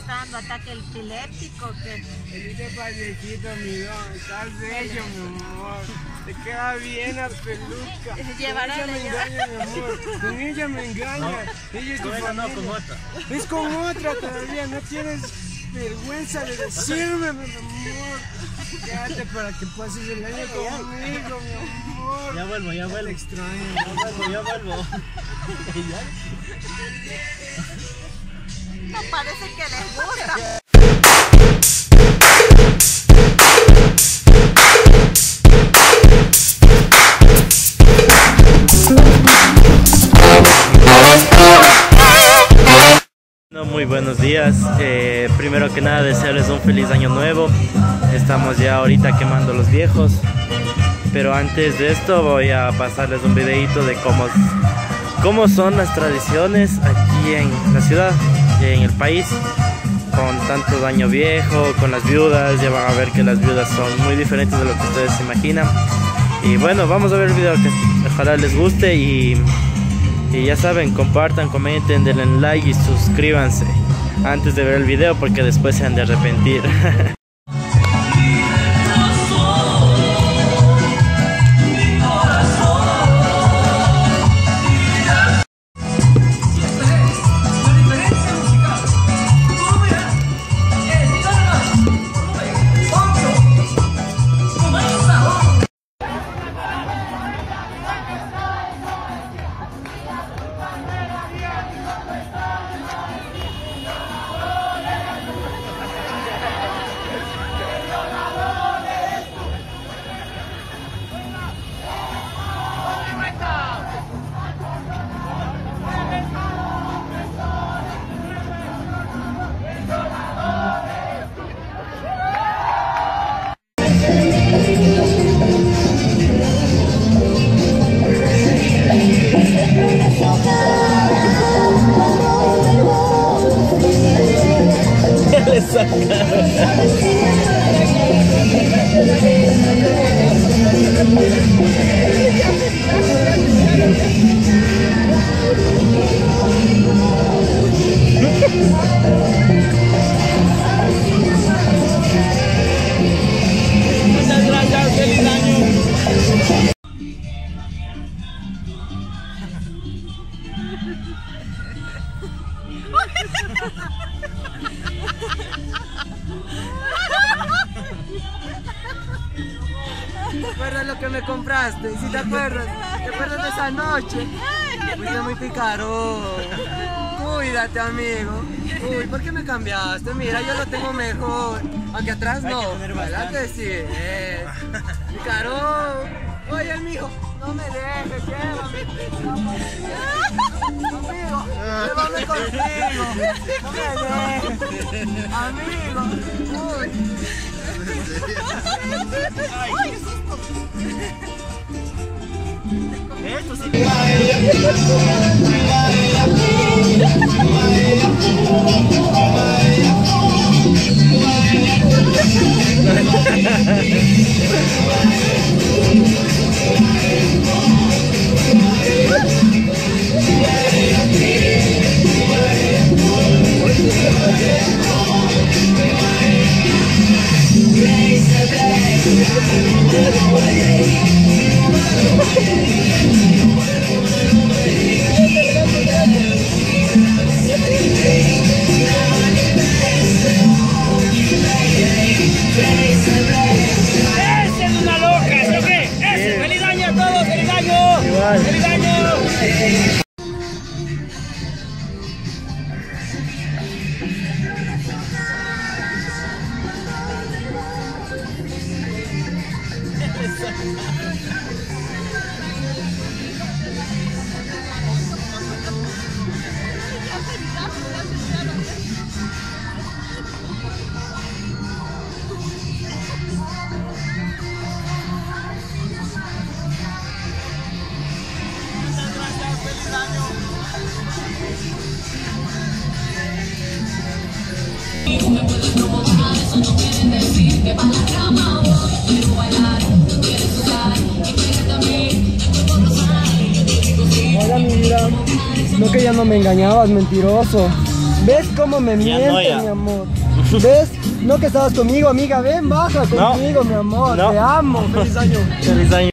está dando ataque epiléptico? Este padrecito, amigo, estás bello, mi amor. Te queda bien la peluca. Llevará Con ella me engaña, mi amor. Con ella me engaña. No, ella es tu con esa no, familia. con otra. Es con otra todavía, no tienes vergüenza de decirme, mi amor. Quédate para que pases el año conmigo, mi amor. Ya vuelvo, ya vuelvo. Te extraño. Ya vuelvo. No parece que les gusta. Muy buenos días, primero que nada desearles un feliz año nuevo. Estamos ya ahorita quemando los viejos, pero antes de esto voy a pasarles un videito de cómo son las tradiciones aquí en la ciudad, en el país, con tanto año viejo, con las viudas. Ya van a ver que las viudas son muy diferentes de lo que ustedes se imaginan. Y bueno, vamos a ver el video, que ojalá les guste. Y ya saben, compartan, comenten, denle like y suscríbanse antes de ver el video, porque después se han de arrepentir. Muchas gracias, feliz año. ¿Te acuerdas lo que me compraste? ¿Sí te acuerdas? ¿Te acuerdas de esa noche? Fuiste muy picarón. Cuídate, amigo. Uy, ¿por qué me cambiaste? Mira, yo lo tengo mejor. Aunque atrás no. ¿Verdad que sí? Picarón. Oye, amigo, no me dejes, llévame. Amigo, llévame contigo. No me dejes. Amigo. Uy. Esto sí. ¡Feliz año! Hola, mi vida. No, que ya no me engañabas, mentiroso. ¿Ves cómo me mientes, mi amor? ¿Ves? No que estabas conmigo, amiga. Ven, baja conmigo, mi amor. No. Te amo. Feliz año. Feliz año.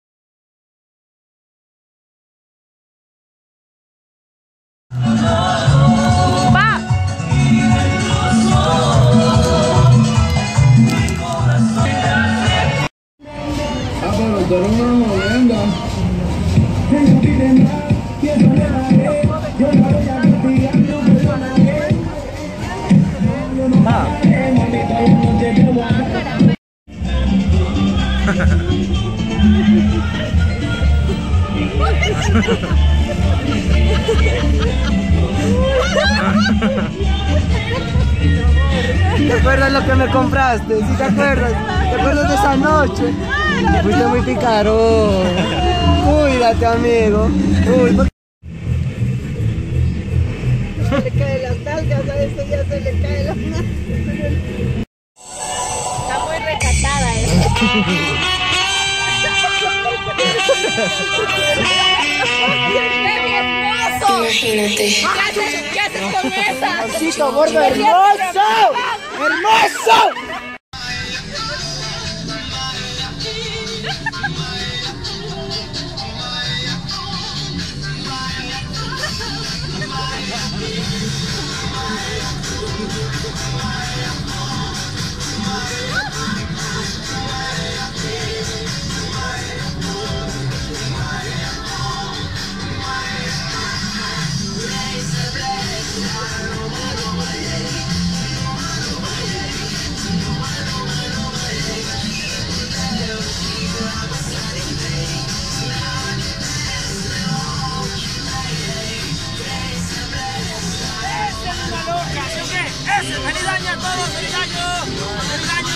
¿Te acuerdas lo que me compraste? ¿Sí te acuerdas? ¿Te acuerdas de esa noche? Fuiste muy picarón. Cuídate, amigo. Uy, ¿por qué? Se le caen las nalgas, a eso ya se le caen las nalgas. Está muy recatada esta. Imagínate. ¿Qué haces con esa? Amorcito gordo, hermoso. ¡Hermoso! ¡Feliz año a todos! ¡Feliz año! ¡Feliz año!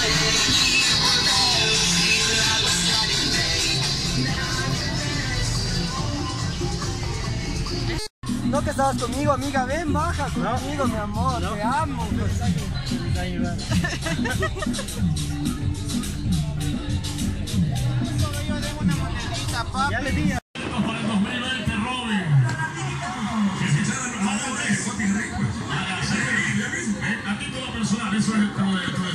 No que estabas conmigo, amiga. Ven, baja conmigo, mi amor. Te amo. Feliz año. Feliz año, Ya le di. Para el 2020, Robin. A título personal, eso es todo.